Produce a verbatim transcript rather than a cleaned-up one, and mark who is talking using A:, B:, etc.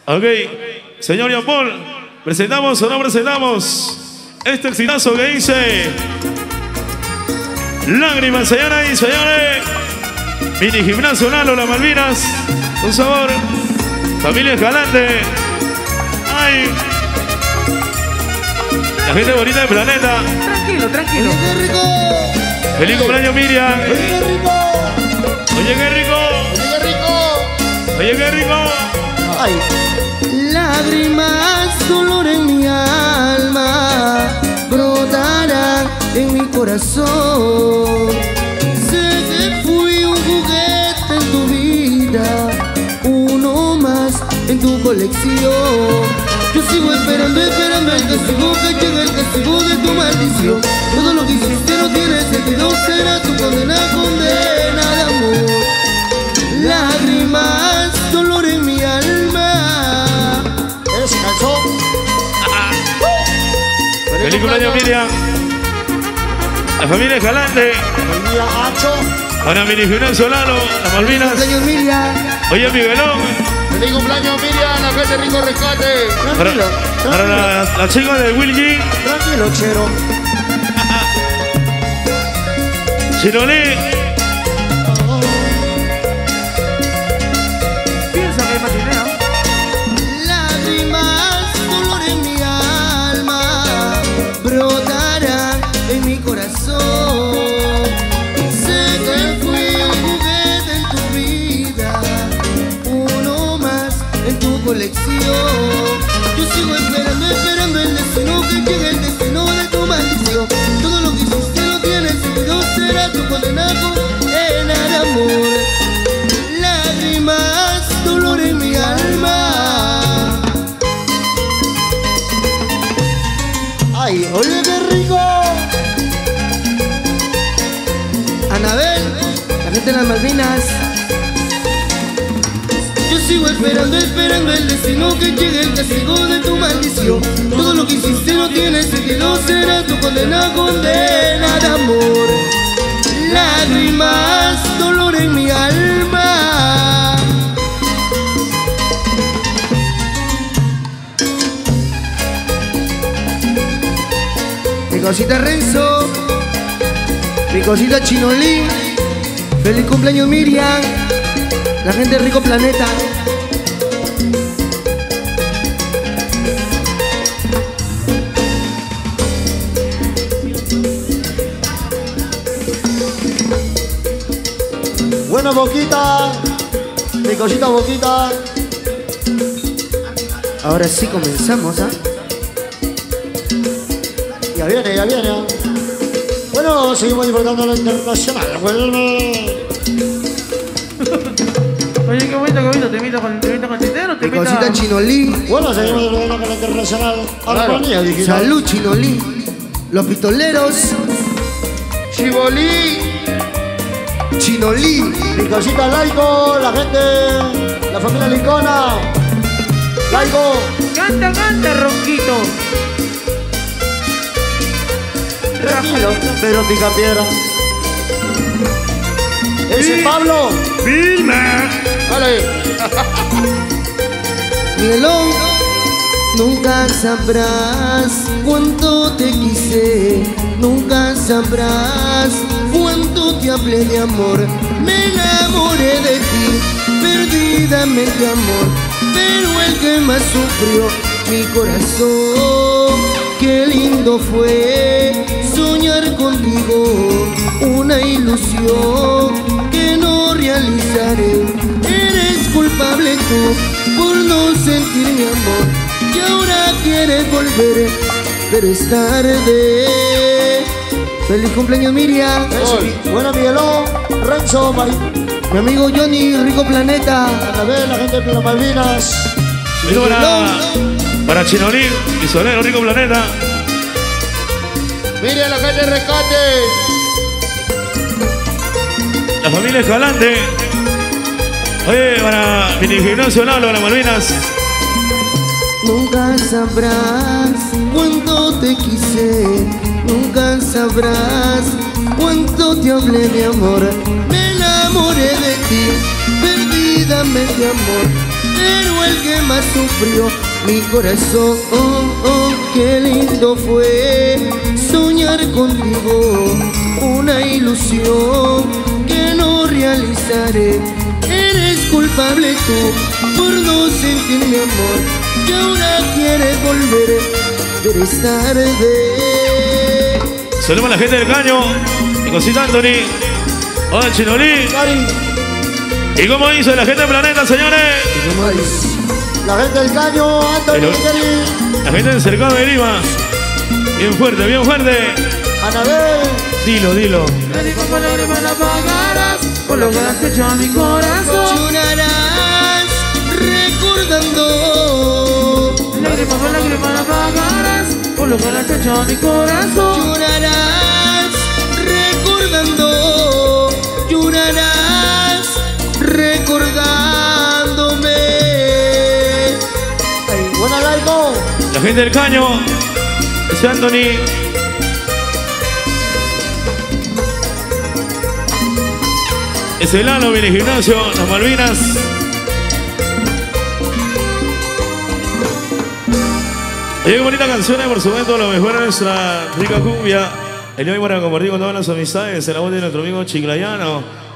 A: Ok, señor Chacapool, presentamos o no presentamos este exitazo que dice Lágrimas, señoras y señores. Mini gimnasio Lalo, las Malvinas. Un sabor. Familia Escalante. Ay. La gente bonita del planeta.
B: Tranquilo, tranquilo.
C: Oye, qué rico.
A: Feliz cumpleaños, Miriam.
C: Oye, qué rico.
A: Oye, qué rico.
C: Oye, qué rico.
A: Oye, qué rico.
C: Ay.
B: Lágrimas, dolor en mi alma, brotarán en mi corazón. Sé que fui un juguete en tu vida, uno más en tu colección. Yo sigo esperando, esperando el castigo, que llegue el castigo de tu maldición. Todo lo que hiciste no tiene sentido, será tu condena, condena de amor. Lágrimas, dolor en mi alma.
C: ¿Eres canción?
A: Feliz cumpleaños, Miriam. La familia Escalante.
C: Familia Hacho.
A: Para Mini Gimnasio Lalo, las Malvinas.
B: Cumpleaños Miriam.
A: Oye, Miguelón.
C: Feliz cumpleaños, Miriam, la gente rico rescate.
A: Para,
C: Tranquilo,
A: para
C: tranquilo.
A: la, la chica de Will G.
C: Tranquilo, chero.
A: Chirolí.
B: Piensa que patinea. Lágrimas, dolor en mi alma, brotarán en mi corazón. Sé que fui un juguete en tu vida, uno más en tu colección. Yo sigo esperando, esperando el destino, que llegue el destino de tu maldición. Todo lo que hiciste no tiene sentido, será tu condena, condena de amor. Lágrimas, dolor en mi alma.
C: Ay, oye, qué rico.
B: Anabel, la gente de las Malvinas. Yo sigo esperando, esperando el destino, que llegue el castigo de tu maldición. Todo lo que hiciste no tiene sentido, será tu condena, condena de amor. Lágrimas, dolor en mi alma. Mi cosita Renzo, mi cosita Chinolí. Feliz cumpleaños, Miriam. La gente de Rico Planeta.
C: Bueno, Boquita. Mi cosita, Boquita.
B: Ahora sí comenzamos, ¿ah?
C: Ya viene, ya viene. Bueno, seguimos disfrutando lo internacional. Vuelve.
D: Oye, qué bonito, qué bonito, te invito con, te invito con Titero, te
B: Mi
D: invito
B: cosita Chinolí.
C: Bueno, seguimos disfrutando con lo internacional. Armonía digital.
B: Salud, Chinolí. Los pistoleros.
C: Chibolí.
B: Chinolí.
C: Mi cosita Laico. La gente. La familia Licona. Laico.
D: Canta, canta, Ronquito.
C: Tranquilo, pero pica piedra. Ese
A: Sí.
C: Pablo.
A: Vilma.
C: Vale.
B: Miguelón, nunca sabrás cuánto te quise, nunca sabrás cuánto te hablé de amor. Me enamoré de ti, perdidamente amor, pero el que más sufrió, mi corazón. Qué lindo fue soñar contigo, una ilusión que no realizaré. Eres culpable tú por no sentir mi amor, y ahora quieres volver, pero es tarde. Feliz cumpleaños, Miriam.
C: Eso. Bueno, Miguelón. Renzo, Mari.
B: Mi amigo Johnny, Rico Planeta.
C: Anabel, la gente de las Malvinas.
A: Esto para, para Chinolí y Solero, Rico Planeta.
C: Miriam, la gente de rescate.
A: La familia Escalante. Oye, para Mini Gimnasio Lalo, las Malvinas.
B: Nunca sabrás cuánto te quise, nunca sabrás cuánto te hablé de amor. Me enamoré de ti, perdí perdidamente amor, pero el que más sufrió mi corazón. Oh, oh, qué lindo fue soñar contigo, una ilusión que no realizaré. Eres culpable tú por no sentir mi amor, y ahora quieres volver, pero es tarde.
A: Saludos a la gente del Caño, y cosita Anthony, hola Chinolí. ¿Y cómo dice la gente del planeta, señores?
C: ¿Y cómo dice? La gente del Caño, Anthony,
A: El, la gente del cercado de Lima. Bien fuerte, bien fuerte.
C: Anabel.
A: Dilo, dilo.
D: Lágrimas por lágrimas la pagarás, por lo que has hecho a mi corazón.
B: Llorarás recordando.
D: Lágrimas por lágrimas la pagarás, por lo que has hecho a mi corazón.
B: Llorarás recordando. Llorarás recordándome.
C: Ay, buena Laico.
A: La gente del Caño, ese Anthony. Ese Lalo, viene gimnasio, las Malvinas. Y qué bonita canción, por supuesto, lo mejor de nuestra rica cumbia. El día de hoy para compartir con todas las amistades, el la voz de nuestro amigo Chiclayano.